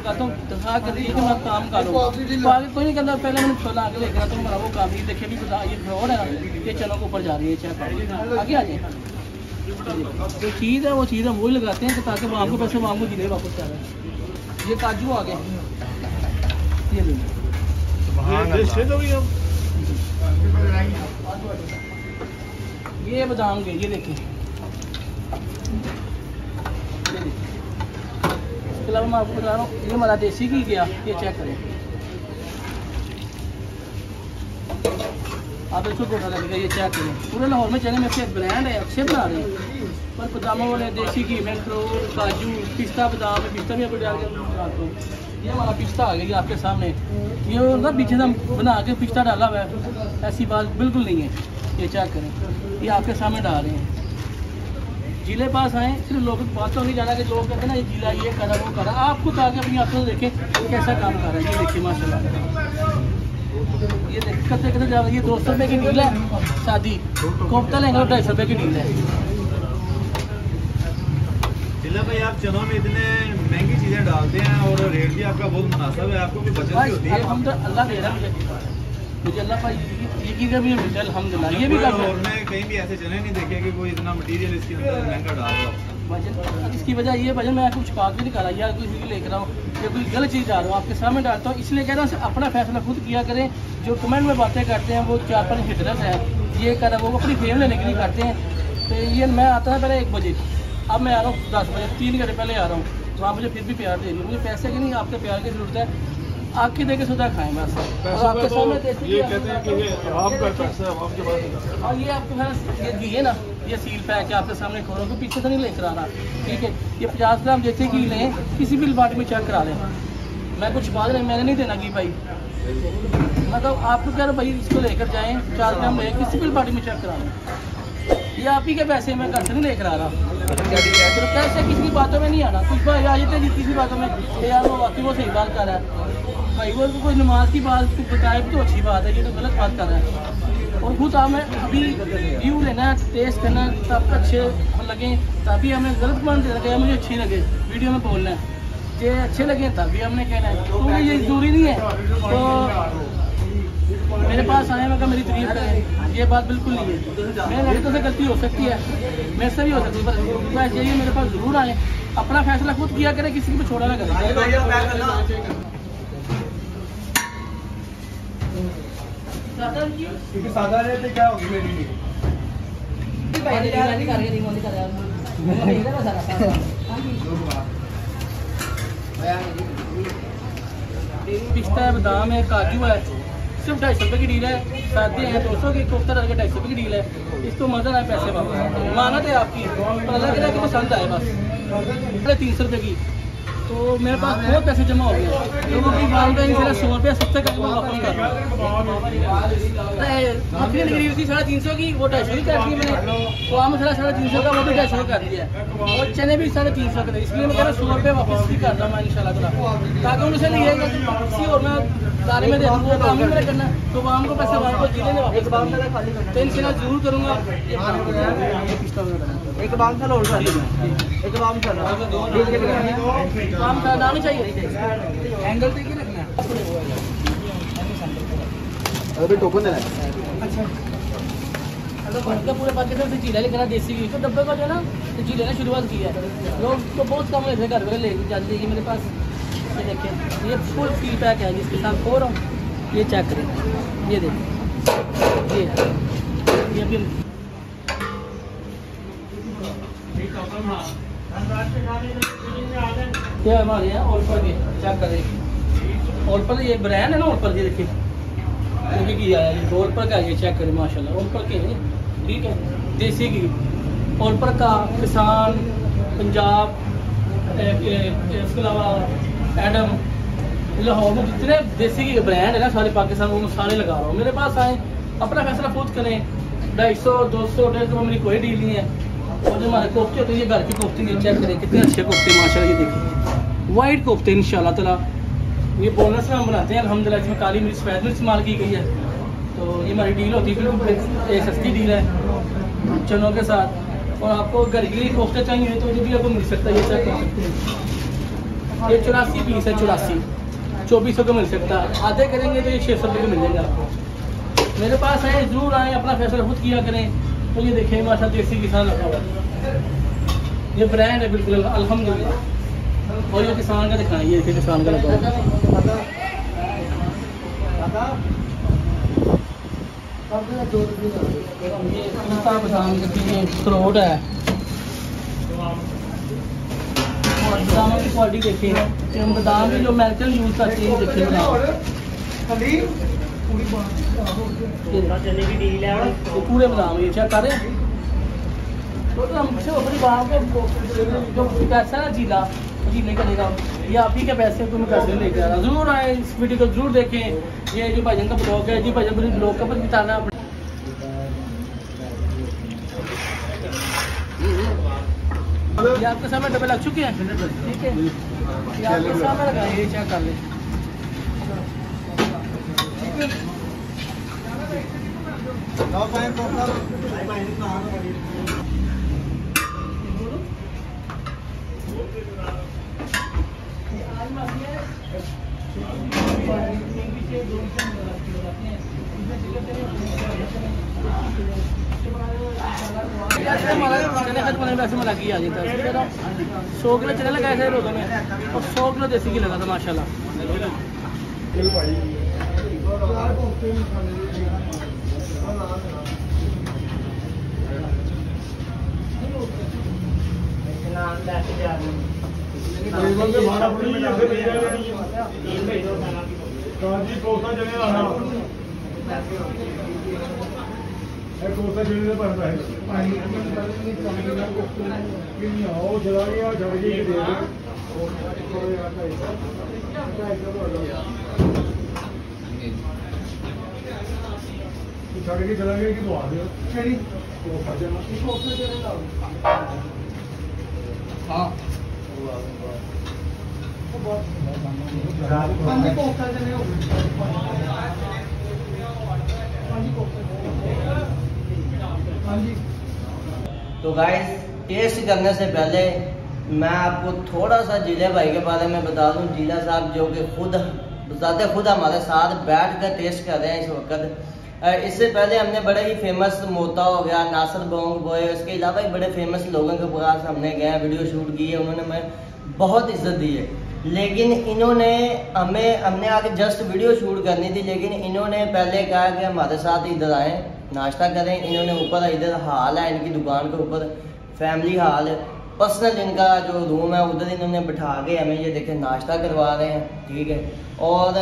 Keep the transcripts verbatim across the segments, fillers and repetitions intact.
दिखाता हूँ, दिखा कर कि मैं काम करूँ। तो आगे कोई नहीं कहता, पहले मैंने छोला आगे लेकर तो हमारा वो काम ही देखिए भी बता, ये फ्रॉड है ना, ये चनों के ऊपर जा रही है। चेक आगे आ जाए, जो चीज़ है वो चीज़ हम वही लगाते हैं ताकि वो आपको पैसे वाम को जिले वापस आ रहे। ये काजू आ गए, ये ये बादाम गए, ये देखिए। इसके अलावा मैं आपको बता रहा हूँ, ये हमारा देसी घी गया, ये चेक करें आप, इसको गोटा लगेगा, ये चेक करें। पूरे लाहौर में चने में से ब्रांड है, अच्छे बना रहे हैं, पर बादामों वाले देसी घी में अखरोट, काजू, पिस्ता, बादाम, पिस्ता भी आपको डाल के बनाता हूँ। ये हमारा पिस्ता आ गया आपके सामने, ये ना पीछे से बना के पिस्ता डाला हुआ है, ऐसी बात बिल्कुल नहीं है। ये चेक करें, ये आपके सामने डाल रहे हैं। जिले पास आए, सिर्फ लोगों के पास तो नहीं जाना कि लोग कहते हैं ना ये जिला ये करा वो करा, आपको तो आके अपनी आंखों से देखें कैसा काम कर रहा है। ये देखिए माशाल्लाह, ये देख करते करते जा रही है। दो सौ रुपये की डील है, शादी कोफ्ता लेंगे तो ढाई सौ रुपये की डील है। जिला भाई आप चनों में इतने महंगी चीज़ें डालते हैं और रेट भी आपका बहुत मुनासिब है, आपको भी बचत भी होती है। हम तो अल्लाह दे रहा है मुझे, मुझे अल्लाह भाई ये चीज़ें भी अल्हम्दुलिल्लाह ये भी कर रहे हैं। मैं कहीं भी ऐसे चने नहीं देखे कि कोई इतना मटीरियल इसके अंदर महंगा डाल रहा हो। इसकी वजह ये वजह मैं कुछ कागज भी नहीं कर रहा यार, किसी की लेकर रहा हूँ या कोई गलत चीज़ डाल रहा हूँ आपके सामने डालता हूँ, इसलिए कह रहा हूँ अपना फैसला खुद किया करें। जो कमेंट में बातें करते हैं वो चार पाँच हिटलर्स हैं, ये कर वो अपनी फेम लेने के लिए करते हैं। तो ये मैं आता था पहले एक बजे, अब मैं आ रहा हूँ दस बजे, तीन घंटे पहले आ रहा हूँ, तो आप मुझे फिर भी प्यार दे रही है। मुझे पैसे की नहीं, आपके प्यार की जरूरत है। आपकी देके सुधा खाएं बस, और आपके सामने ये कहते हैं कि ये आपका पैसा है आपके पास, और ये आपको ये दिए ना, ये सील पैक है आपके सामने खोलो, तो पीछे से नहीं लेकर आना, ठीक है। ये पचास ग्राम जैसे घी लें, किसी भी बाट में चेक करा लें, मैं कुछ बात नहीं, मैंने नहीं देना घी भाई, मतलब आपको कह रहे भाई इसको लेकर जाएं, चार ग्राम लें, किसी भी बाट में चेक करा लें। ये आप ही के पैसे मैं घर से नहीं लेकर आ रहा, तो कैसे किसी की बातों में नहीं आना। कुछ भाई आ जाते हैं किसी बातों में, यार वो वाकई वो सही बात कर रहा है भाई, वो कोई नमाज की बात बताए तो अच्छी बात है, ये तो गलत बात कर रहा है। और खुद हमें अभी व्यू लेना है, टेस्ट करना है, तब अच्छे लगे तभी हमें गलत मान दे लगे, मुझे अच्छी लगे वीडियो में बोलना है, ये अच्छे लगे तभी हमने कहना है, तो ये जरूरी नहीं है। तो मेरे पास आए मैं मेरी तारीफ करें, ये बात बिल्कुल नहीं है। मेरे लड़कों से गलती हो सकती है, मेरे से भी हो सकती है, पर चाहिए मेरे पास जरूर आए, अपना फैसला खुद किया करें, किसी को छोड़ा ना करें। सादा रहते क्या होगी मेरी पिस्ता है, बादाम है, काजू है, सिर्फ ढाई सौ रुपये की डील है। शादी है दो सौ की, कोफ्ता डाल के ढाई सौ रुपये की डील है। इसको मजा आए पैसे वापस, मानत है आपकी, पर अल्लाह के लिए पसंद आए बस। साढ़े तीन सौ रुपये की, तो मेरे पास बहुत पैसे जमा हो गए। लोगों की वालदेन से सौ रुपये सस्ते करके मैं वापस कर रहा हूँ। मछली लगी हुई थी साढ़े तीन सौ की, वो ढाई सौ की कर दी मैंने। तो आम मसाला साढ़े तीन सौ का, वो भी ढाई सौ कर दिया, और चने भी साढ़े तीन सौ का। इसलिए मैं कह रहा हूँ सौ रुपये वापस भी कर रहा हूँ मैं इंशाल्लाह, ताकि उनसे लिए किसी और मैं दारे में दे दूँ, वो काम ही मेरा करना, तो आम को पैसे वाम को जिले ने वापस तो इंशाल्लाह जरूर करूँगा। एक बाम था लोड एक बाम था काम करना नहीं चाहिए, एंगल देखिए रखना। अभी टोकन देना है। अच्छा तो पूरे पाकिस्तान से जीरा लेकर देसी घी, तो डब्बे का जो है ना तो जी लेना शुरुआत की है। लोग तो बहुत कम लेते घर में ले जाते हैं। मेरे पास ये देखिए, ये फुल सील पैक है जिसके साथ खो रहा हूँ, ये चेक करें, ये देखिए, ये ये अभी ये हमारे यहाँ ओलपर के चेक करें, ओलपर ये ब्रांड है ना, ओलपर ये देखिए, ये घी आया है ओलपर का, ये चेक करें माशाल्लाह, ओलपर के हैं, ठीक है, देसी घी ओलपर का, किसान, पंजाब, इसके अलावा एडम, लाहौर में जितने देसी घी ब्रांड है ना सारे पाकिस्तान में, सारे लगा रहा हूँ। मेरे पास आए, अपना फैसला खुद करें। ढाई सौ दो सौ डेढ़ सौ मेरी कोई डील नहीं है। और जो हमारे कोफ्ते होते हैं, ये घर की कोफ्ते नहीं, चेक करें कितने अच्छे कोफ्ते माशाल्लाह, ये देखिए वाइट कोफ्ते इंशाल्लाह ताला, ये बोनस में हम बनाते हैं अल्हम्दुलिल्लाह, इसमें काली मिर्च सफेद मिर्च इस्तेमाल की गई है। तो ये हमारी डील होती है, बिल्कुल एक सस्ती डील है चनों के साथ। और आपको घर के लिए कोफ्ते चाहिए तो ये भी आपको मिल सकता है, ये चेक कर सकते हैं। ये चौरासी पीस है, चौरासी चौबीस सौ का मिल सकता है। आधे करेंगे तो ये छः सौ रुपये का मिलेगा आपको। मेरे पास आए ज़रूर आए, अपना फैसला खुद किया करें। तो ये देखें माशाल्लाह देसी किसान लगा हुआ है, ये ब्रांड है बिल्कुल अल्हम्दुलिल्लाह। और ये किसान का दिखाएं, ये देखिए किसान का लगा हुआ है। ये पिस्ता बादाम ये अखरोट है, और बादामों की क्वालिटी देखिए, बादाम की जो मेटल यूज करते हैं देखिए बादाम, ये पूरे बादाम ये चेक करें। तो हम अपनी बात को जो पैसा है जीला जीने का देगा, ये आप ही के पैसे को मैं पैसे लेके आ रहा हूँ। जरूर आए, इस वीडियो को जरूर देखें। ये जो भाईजान का ब्लॉग है जी, भाईजान पूरी ब्लॉग का पर बताना अपने ये आपके सामने डबल लग चुके हैं, ठीक है, ये आपके सामने लगा, ये चेक कर लें। वैसे में लगी आ जाता है, सौ किलो चने लगाए थे रोज़ों में और सौ किलो देसी घी लगा था माशाल्लाह। कोसा चढ़ने पड़ता है आओ चला गया चढ़ गई दे चढ़ के चला गया कि तो आ गया हाँ तो गाइस टेस्ट करने से पहले मैं आपको थोड़ा सा जीला भाई के बारे में बता दूं। जीला साहब जो कि खुद बताते खुद हमारे साथ बैठ कर टेस्ट कर रहे हैं इस वक्त। इससे पहले हमने बड़े ही फेमस मोता हो गया, नासर बोंग बॉय, इसके अलावा भी बड़े फेमस लोगों के पास हमने गए, वीडियो शूट की है, उन्होंने हमें बहुत इज्जत दी है। लेकिन इन्होंने हमें हमने आगे जस्ट वीडियो शूट करनी थी, लेकिन इन्होंने पहले कहा कि हमारे साथ इधर आएँ नाश्ता करें। इन्होंने ऊपर इधर हॉल है इनकी दुकान के ऊपर, फैमिली हॉल, पर्सनल इनका जो रूम है उधर इन्होंने बिठा के हमें ये देखें नाश्ता करवा रहे हैं, ठीक है। और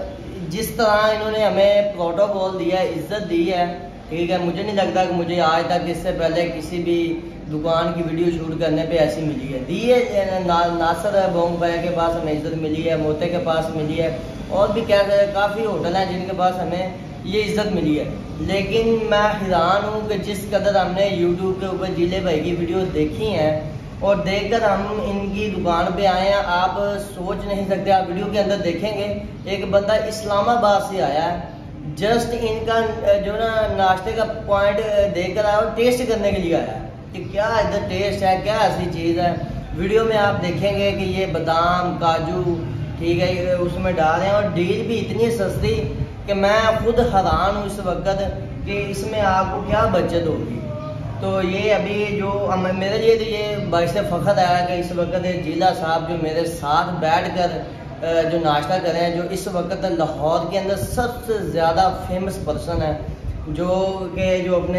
जिस तरह इन्होंने हमें प्रोटोकॉल दिया है, इज्जत दी है, ठीक है, मुझे नहीं लगता कि मुझे आज तक इससे पहले किसी भी दुकान की वीडियो शूट करने पे ऐसी मिली है। दी है ना, नासर बोंग भाई के पास हमें इज्जत मिली है, मोते के पास मिली है, और भी क्या काफ़ी होटल हैं जिनके पास हमें ये इज्जत मिली है। लेकिन मैं हैरान हूँ कि जिस कदर हमने यूट्यूब के ऊपर जीले भाई की वीडियो देखी हैं और देखकर हम इनकी दुकान पे आए हैं, आप सोच नहीं सकते। आप वीडियो के अंदर देखेंगे एक बंदा इस्लामाबाद से आया है, जस्ट इनका जो ना नाश्ते का पॉइंट देखकर आया और टेस्ट करने के लिए आया कि क्या इधर टेस्ट है, क्या ऐसी चीज़ है। वीडियो में आप देखेंगे कि ये बादाम काजू, ठीक है, उसमें डाल रहे हैं और डील भी इतनी सस्ती कि मैं खुद हैरान हूँ इस वक्त कि इसमें आपको क्या बचत होगी। तो ये अभी जो मेरे लिए तो ये बाइस फ़ख्र है कि इस वक्त जीला साहब जो मेरे साथ बैठ कर जो नाश्ता कर रहे हैं, जो इस वक्त लाहौर के अंदर सबसे ज़्यादा फेमस पर्सन है, जो कि जो अपने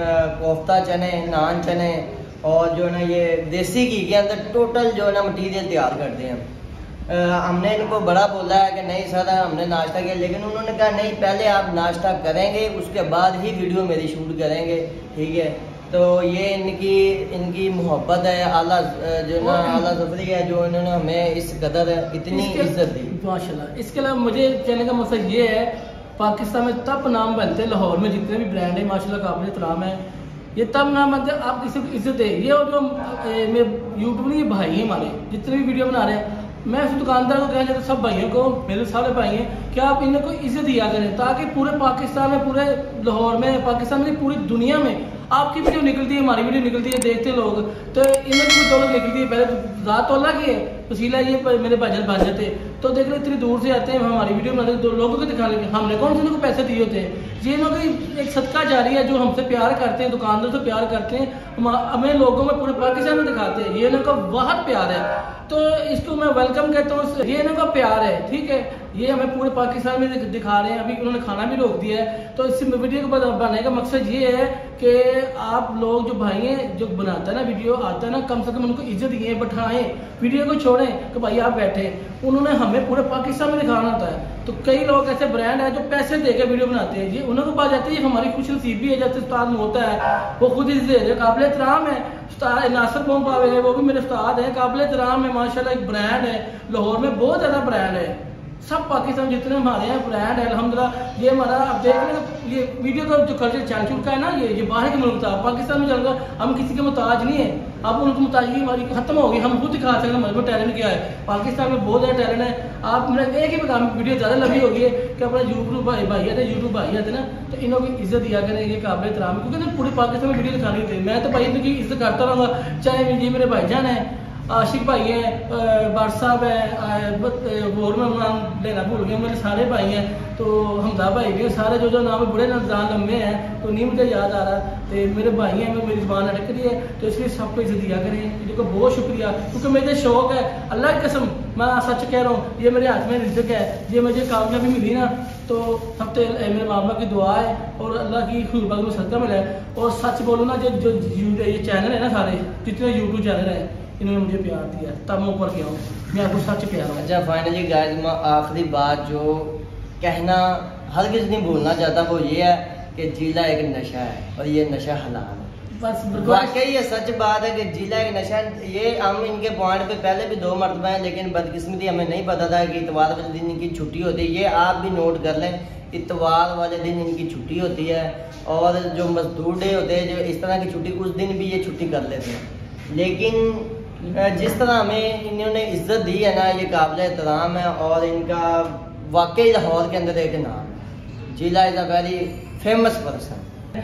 कोफ्ता चने, नान चने और जो है ना ये देसी घी के अंदर टोटल जो है ना मटीरियल तैयार करते हैं। आ, हमने इनको बड़ा बोला है कि नहीं सर हमने नाश्ता किया, लेकिन उन्होंने कहा नहीं पहले आप नाश्ता करेंगे उसके बाद ही वीडियो मेरी शूट करेंगे, ठीक है। तो ये इनकी इनकी मोहब्बत है, आला जो ना आला ज़फरी है, जो इन्होंने हमें इस कदर इतनी इज्जत दी माशाल्लाह। इसके अलावा मुझे कहने का मकसद ये है, पाकिस्तान में तब नाम बनते हैं, लाहौर में जितने भी ब्रांड है माशाल्लाह काबिल एहतराम है, ये तब नाम बनते हैं आप किसी को इज्जत है। ये जो मेरे यूट्यूब में ये भाई हैं हमारे जितने भी वीडियो बना रहे हैं, मैं उस दुकानदार को कहना चाहता हूँ सब भाइयों को, मेरे सारे भाई हैं, कि आप इन्हें कोई इज्जत दिया करें ताकि पूरे पाकिस्तान में, पूरे लाहौर में, पाकिस्तान में पूरी दुनिया में आपकी वीडियो निकलती है, हमारी वीडियो निकलती है, देखते हैं लोग, तो इन्हें भी दौलत निकलती है। पहले तो रात तो अल्लाह की है, वसीला ये मेरे भाईजान भांजे थे, तो देख लो इतनी दूर से आते हैं, हमारी वीडियो बनाते हैं, तो लोगों को दिखाने के हमने कौन से उनको पैसे दिए होते हैं। ये लोग एक सदका जारी है, जो हमसे प्यार करते हैं, दुकानदार से प्यार करते हैं, हमें लोगों में पूरे पाकिस्तान में दिखाते हैं, ये इनका बहुत प्यार है। तो इसको मैं वेलकम कहता हूँ, ये इनका प्यार है, ठीक है। ये हमें पूरे पाकिस्तान में दिखा रहे हैं, अभी उन्होंने खाना भी रोक दिया है। तो इस वीडियो को बनाने का मकसद ये है कि आप लोग जो भाई हैं, जो बनाता है ना वीडियो, आता है ना, कम से कम उनको इज्जत दिए, बैठाएं, वीडियो को छोड़ें कि भाई आप बैठे। उन्होंने हमें पूरे पाकिस्तान में दिखाना होता है। तो कई लोग ऐसे ब्रांड है जो पैसे देकर वीडियो बनाते हैं, ये उन्होंने पास जाती है, हमारी खुश नसीबी है। जैसे उस्ताद होता है, वो खुद ही दे काबिल एहतराम है। उस्ताद नासिर मोम पावे है, वो भी मेरे उस्ताद है, काबिल एहतराम है माशाल्लाह। एक ब्रांड है लाहौर में, बहुत ज़्यादा ब्रांड है, सब पाकिस्तान जितने हमारे हैं ब्रांड है अल्हम्दुलिल्लाह। ये हमारा आप देख रहे हैं, ये वीडियो का जो कल्चर चल चुका है ना, ये ये बाहर के मुल्क था, पाकिस्तान में चल रहा, हम किसी के मुताज नहीं है। अब उनकी मुताजगी हमारी खत्म हो गई, हम खुद दिखा सकते हैं हमारे टैलेंट क्या है। पाकिस्तान में बहुत ज़्यादा टैलेंट है। आप मेरा एक ही बता, वीडियो ज़्यादा लंबी होगी है कि अपना यूट्यूब भाई भाई आते यूट्यूब भाई आते ना, तो इन्हों की इज्जत दिया करें, ये काबिल एहतराम, क्योंकि ना पूरे पाकिस्तान में वीडियो दिखानी थी। मैं तो भाई इनकी इज्जत करता रहूँगा, चाहे ये मेरे भाईजान है, आशिक भाई हैं, बाट साहब है, और मैं नाम लेना भूल गया, मेरे सारे भाई हैं, तो हमदा भाई भी हैं, सारे जो जो नाम बड़े नाम लंबे हैं, तो नहीं मुझे याद आ रहा। तो मेरे भाई हैं, मैं मेरी ज़बान अटक रही है, तो इसलिए सबको इज्जत दिया करें, इनको बहुत शुक्रिया, क्योंकि मुझे शौक है, अल्लाह की कसम मैं सच कह रहा हूँ, ये मेरे हाथ में रिज़्क़ है। ये मुझे कामयाबी मिली ना, तो सब तो मेरे मामा की दुआ है और अल्लाह की खुशबाग में सदका मिला है। और सच बोलो ना, जो जो ये चैनल है ना, सारे जितने यूट्यूब चैनल हैं, इन्होंने मुझे प्यार दिया, तब मैं ऊपर गया हूँ, मैं आपको सच प्यार हूँ। अच्छा, फाइनली गाइस, मैं आखिरी बात जो कहना हर किसी नहीं भूलना चाहता, वो ये है कि जिला एक नशा है और ये नशा हलाल है। बस वाकई ये सच बात है कि जिला एक नशा, ये हम इनके पॉइंट पे पहले भी दो मरतबा हैं, लेकिन बदकिस्मती हमें नहीं पता था कि इतवार वाले दिन इनकी छुट्टी होती है। ये आप भी नोट कर लें, इतवार वाले दिन इनकी छुट्टी होती है, और जो मजदूर डे होते हैं, जो इस तरह की छुट्टी, उस दिन भी ये छुट्टी कर लेते हैं। लेकिन जिस तरह हमें इन्होंने इज्जत दी है ना, ये काबिल एहतराम है, और इनका वाकई लाहौर के अंदर एक नाम है, जिला is a very famous person.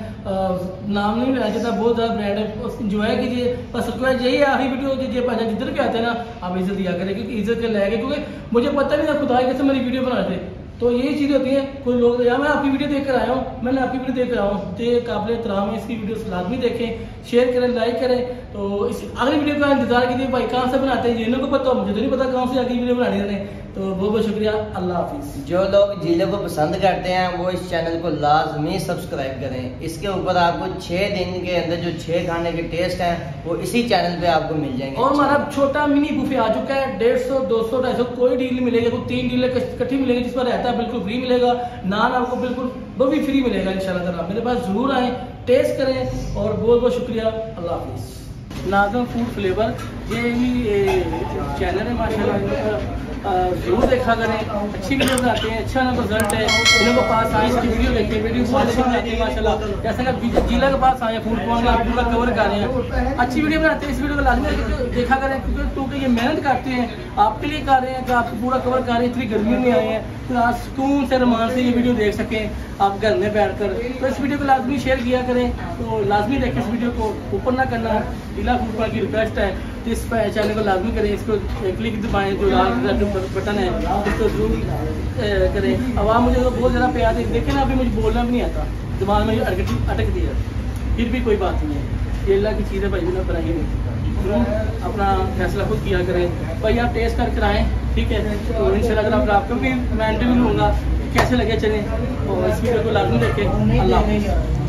नाम नहीं लिया जाता, बहुत ज़्यादा ब्रांड है, इंजॉय कीजिए। बस रिक्वेस्ट यही है, आखिरी वीडियो जो पाजा जिधर भी आते हैं ना, आप इज्जत दिया करें, क्योंकि इज्जत के लायक है। क्योंकि मुझे पता नहीं था खुदा कैसे मेरी वीडियो बनाते, तो यही चीज़ होती है। कोई लोग यार मैं आपकी वीडियो देख कर आया हूँ, मैंने आपकी वीडियो देख कर आया हूँ, तो ये काबिल एहतराम है, इसकी वीडियो लाजमी देखें, शेयर करें, लाइक करें। तो इस अगली वीडियो का इंतजार कीजिए, भाई कहाँ से बनाते हैं, जिन्हों को पता, मुझे तो नहीं पता कहाँ से अगली वीडियो बनानी है। तो बहुत बहुत शुक्रिया, अल्लाह हाफिज़। जो लोग जिले को पसंद करते हैं वो इस चैनल को लाजमी सब्सक्राइब करें। इसके ऊपर आपको छः दिन के अंदर जो छः खाने के टेस्ट हैं वो इसी चैनल पे आपको मिल जाएंगे। और हमारा छोटा मिनी बुफे आ चुका है, डेढ़ सौ दो सौ ढाई सौ कोई डील नहीं मिलेगी, कोई तीन डील इकट्ठी मिलेगी, जिस पर रहता है बिल्कुल फ्री मिलेगा, नान आपको बिल्कुल वो भी फ्री मिलेगा इंशाल्लाह ताला। मेरे पास ज़रूर आएँ, टेस्ट करें, और बहुत बहुत शुक्रिया, अल्लाह हाफिज़। नाज़िम फूड फ्लेवर ये भी चैनल है माशाल्लाह, जरूर देखा करें, अच्छी वीडियो बनाते हैं, अच्छा ना रिजल्ट है। इन्हों के पास आए, इसकी वीडियो देखिए, वीडियो क्वालिटी बनाते हैं माशाल्लाह। जैसे कि जिला के पास आए, फूड पॉइंट आप पूरा कवर कर रहे हैं, अच्छी वीडियो बनाते हैं। इस वीडियो को लाजमी देखा करें, क्योंकि क्योंकि ये मेहनत करते हैं, आपके लिए कर रहे हैं कि आप पूरा कवर कर रहे हैं। इतनी गर्मी में आए हैं, तो आज सुकून से रमान से ये वीडियो देख सकें आप घर में बैठ कर। तो इस वीडियो को लाजमी शेयर किया करें, तो लाजमी देखें इस वीडियो को, ऊपर ना करना, जिला फूड पॉइंट की रिक्वेस्ट है। तो इस चैनल को लाजमी करें, इसको क्लिक दबाएं, जो लाल बटन है इसको जरूर करें। अब आप मुझे तो बहुत ज़्यादा प्यार देखें ना, अभी मुझे बोलना भी नहीं आता, दिमाग में अटक अटक दिया, फिर भी कोई बात नहीं है, ये अल्लाह की चीज़ है भाई, बिना बनाई नहीं। जरूर अपना फैसला खुद किया करें भाई, आप टेस्ट करके आएँ, ठीक है। तो इंशाल्लाह अगर आप आपको भी मैं इंटरव्यू लूँगा कैसे लगे चलें, और इस वीडियो को लाजमी देखें। अल्लाह हाफ़िज़।